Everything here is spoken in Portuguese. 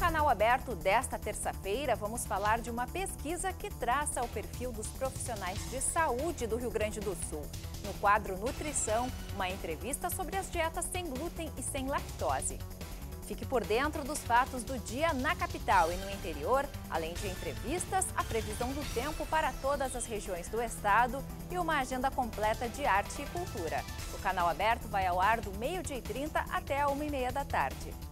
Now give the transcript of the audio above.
Canal Aberto desta terça-feira, vamos falar de uma pesquisa que traça o perfil dos profissionais de saúde do Rio Grande do Sul. No quadro Nutrição, uma entrevista sobre as dietas sem glúten e sem lactose. Fique por dentro dos fatos do dia na capital e no interior, além de entrevistas, a previsão do tempo para todas as regiões do estado e uma agenda completa de arte e cultura. O Canal Aberto vai ao ar do 12h30 até a 1h30 da tarde.